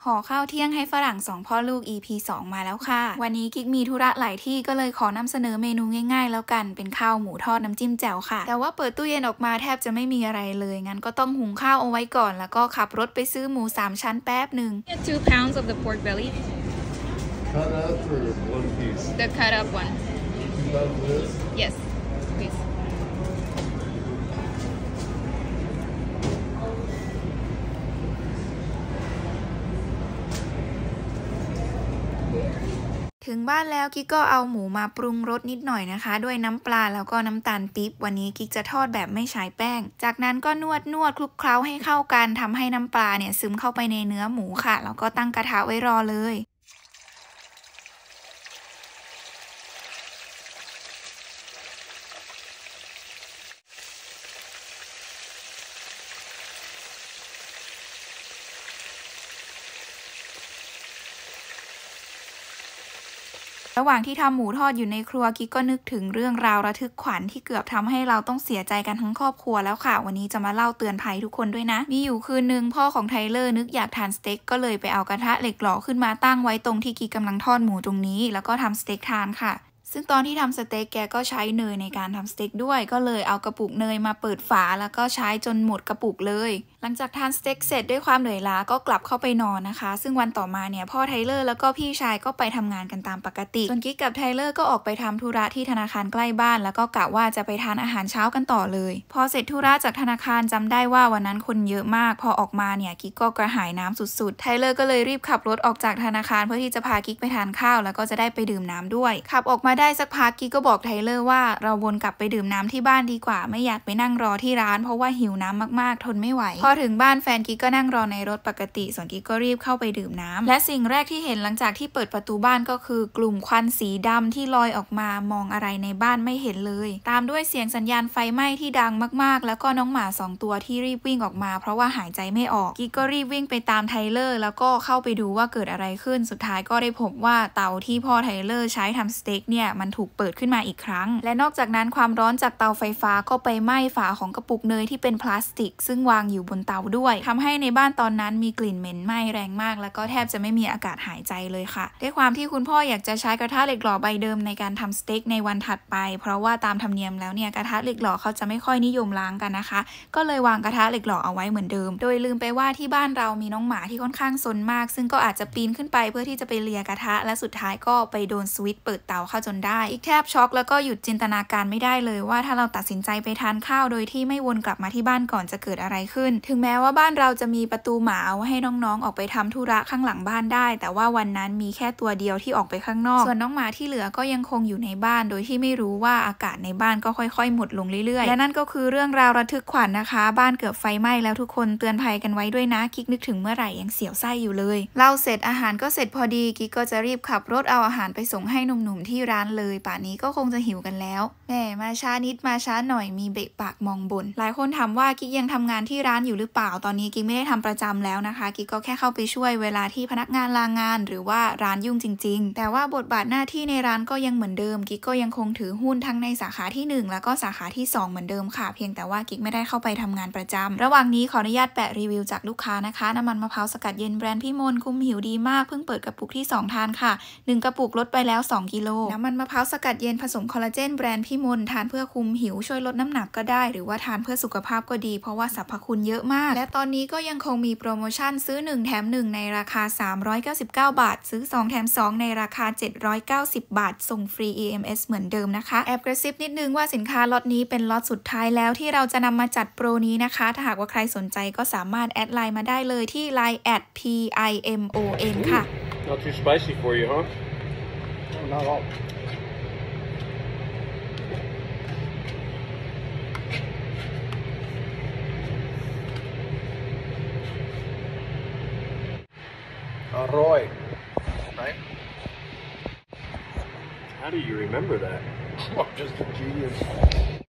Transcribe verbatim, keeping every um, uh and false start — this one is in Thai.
ห่อข้าวเที่ยงให้ฝรั่งสองพ่อลูก อี พี สองมาแล้วค่ะวันนี้กิ๊กมีธุระหลายที่ก็เลยขอนำเสนอเมนูง่ายๆแล้วกันเป็นข้าวหมูทอดน้ำจิ้มแจ่วค่ะแต่ว่าเปิดตู้เย็นออกมาแทบจะไม่มีอะไรเลยงั้นก็ต้องหุงข้าวเอาไว้ก่อนแล้วก็ขับรถไปซื้อหมูสามชั้นแป๊บหนึ่ง two pounds of the pork belly Cut up or one piece? the cut up one You love this? yes please ถึงบ้านแล้วกิ๊กก็เอาหมูมาปรุงรสนิดหน่อยนะคะด้วยน้ำปลาแล้วก็น้ำตาลปี๊บวันนี้กิ๊กจะทอดแบบไม่ใช้แป้งจากนั้นก็นวดนวดคลุกเคล้าให้เข้ากันทำให้น้ำปลาเนี่ยซึมเข้าไปในเนื้อหมูค่ะแล้วก็ตั้งกระทะไว้รอเลยระหว่างที่ทำหมูทอดอยู่ในครัวกิ๊กก็นึกถึงเรื่องราวระทึกขวัญที่เกือบทำให้เราต้องเสียใจกันทั้งครอบครัวแล้วค่ะวันนี้จะมาเล่าเตือนภัยทุกคนด้วยนะมีอยู่คืนนึงพ่อของไทเลอร์นึกอยากทานสเต็กก็เลยไปเอากระทะเหล็กหล่อขึ้นมาตั้งไว้ตรงที่กิ๊กกำลังทอดหมูตรงนี้แล้วก็ทำสเต็กทานค่ะซึ่งตอนที่ทำสเต็กแกก็ใช้เนยในการทำสเต็กด้วยก็เลยเอากระปุกเนยมาเปิดฝาแล้วก็ใช้จนหมดกระปุกเลยหลังจากทานสเต็กเสร็จด้วยความเหนื่อยล้าก็กลับเข้าไปนอนนะคะซึ่งวันต่อมาเนี่ยพ่อไทเลอร์แล้วก็พี่ชายก็ไปทำงานกันตามปกติส่วนกิ๊กกับไทเลอร์ก็ออกไปทำธุระที่ธนาคารใกล้บ้านแล้วก็กะว่าจะไปทานอาหารเช้ากันต่อเลยพอเสร็จธุระจากธนาคารจำได้ว่าวันนั้นคนเยอะมากพอออกมาเนี่ยกิ๊กก็กระหายน้ำสุดๆไทเลอร์ก็เลยรีบขับรถออกจากธนาคารเพื่อที่จะพากิ๊กไปทานข้าวแล้วก็จะได้ไปดื่มน้ำด้วยขับออกมาได้สักพักกิ๊กก็บอกไทเลอร์ว่าเราวนกลับไปดื่มน้ำที่บ้านดีกว่าไม่อยากไปนั่งรอที่ร้านเพราะว่าหิวน้ำมากๆทนไม่ไหวพอถึงบ้านแฟนกิ๊กก็นั่งรอในรถปกติส่วนกิ๊กก็รีบเข้าไปดื่มน้ำและสิ่งแรกที่เห็นหลังจากที่เปิดประตูบ้านก็คือกลุ่มควันสีดำที่ลอยออกมามองอะไรในบ้านไม่เห็นเลยตามด้วยเสียงสัญญาณไฟไหม้ที่ดังมากๆแล้วก็น้องหมาสองตัวที่รีบวิ่งออกมาเพราะว่าหายใจไม่ออกกิ๊กก็รีบวิ่งไปตามไทเลอร์แล้วก็เข้าไปดูว่าเกิดอะไรขึ้นสุดท้ายก็ได้พบว่าเตาที่พ่อไทเลอร์ใช้ทำสเต็กเนี่ยมันถูกเปิดขึ้นมาอีกครั้งและนอกจากนั้นความร้อนจากเตาไฟฟ้าก็ไปไหม้ฝาของกระปุกเนยที่เป็นพลาสติกซึ่งวางอยู่บนเตาด้วยทำให้ในบ้านตอนนั้นมีกลิ่นเหม็นไหม้แรงมากแล้วก็แทบจะไม่มีอากาศหายใจเลยค่ะด้วยความที่คุณพ่ออยากจะใช้กระทะเหล็กหล่อใบเดิมในการทำสเต็กในวันถัดไปเพราะว่าตามธรรมเนียมแล้วเนี่ยกระทะเหล็กหล่อเขาจะไม่ค่อยนิยมล้างกันนะคะก็เลยวางกระทะเหล็กหล่อเอาไว้เหมือนเดิมโดยลืมไปว่าที่บ้านเรามีน้องหมาที่ค่อนข้างซนมากซึ่งก็อาจจะปีนขึ้นไปเพื่อที่จะไปเลียกระทะและสุดท้ายก็ไปโดนสวิตช์เปิดเตาเข้าจนได้อีกแทบช็อกแล้วก็หยุดจินตนาการไม่ได้เลยว่าถ้าเราตัดสินใจไปทานข้าวโดยที่ไม่วนกลับมาที่บ้านก่อนจะเกิดอะไรขึ้นถึงแม้ว่าบ้านเราจะมีประตูหมาเอาให้น้องๆออกไปทำธุระข้างหลังบ้านได้แต่ว่าวันนั้นมีแค่ตัวเดียวที่ออกไปข้างนอกส่วนน้องหมาที่เหลือก็ยังคงอยู่ในบ้านโดยที่ไม่รู้ว่าอากาศในบ้านก็ค่อยๆหมดลงเรื่อยๆและนั่นก็คือเรื่องราวระทึกขวัญ น, นะคะบ้านเกือบไฟไหม้แล้วทุกคนเตือนภัยกันไว้ด้วยนะกิ๊กนึกถึงเมื่อไหร่ยังเสียวไส้อยู่เลยเล่าเสร็จอาหารก็เสร็จพอดีกิ๊กก็จะรีบขับรถเอาอาหารไปส่งให้หนุ่มๆที่ร้านเลยป่านนี้ก็คงจะหิวกันแล้วแหมมาช้านิดมาช้าหน่อยมีเบะปากมองบนหลายคนถามว่ากิ๊กยังทำงานที่ร้านอยู่หรือเปล่าตอนนี้กิ๊กไม่ได้ทำประจำแล้วนะคะกิ๊กก็แค่เข้าไปช่วยเวลาที่พนักงานลางานหรือว่าร้านยุ่งจริงๆแต่ว่าบทบาทหน้าที่ในร้านก็ยังเหมือนเดิมกิ๊กก็ยังคงถือหุ้นทั้งในสาขาที่หนึ่งแล้วก็สาขาที่สองเหมือนเดิมค่ะเพียงแต่ว่ากิ๊กไม่ได้เข้าไปทำงานประจำระหว่างนี้ขออนุญาตแปะรีวิวจากลูกค้านะคะน้ำมันมะพร้าวสกัดเย็นแบรนด์พี่มนคุมหิวดีมากเพิ่งเปิดกระปุกที่สองทานค่ะหนึ่งกระปุกลดไปแล้วสองกิโลน้ำมันมะพร้าวสกัดเย็นผสมคอลลาเจนแบรนด์พี่มนทานเพื่อคุมหิวช่วยลดน้ำหนักก็ได้หรือว่าทานเพื่อสุขภาพก็ดีเพราะว่าสรรพคุณเยอะมากและตอนนี้ก็ยังคงมีโปรโมชั่นซื้อหนึ่งแถมหนึ่งในราคาสามร้อยเก้าสิบเก้าบาทซื้อสองแถมสองในราคาเจ็ดร้อยเก้าสิบบาทส่งฟรี อี เอ็ม เอส เหมือนเดิมนะคะแอบกระซิบนิดนึงว่าสินค้าล็อตนี้เป็นล็อตสุดท้ายแล้วที่เราจะนำมาจัดโปรนี้นะคะถ้าหากว่าใครสนใจก็สามารถแอดไลน์มาได้เลยที่ ไลน์ แอท พี ไอ เอ็ม โอ เอ็น ค่ะ Not too spicy for you, huh? No, not at all. Arroy, right? How do you remember that? I'm just a genius.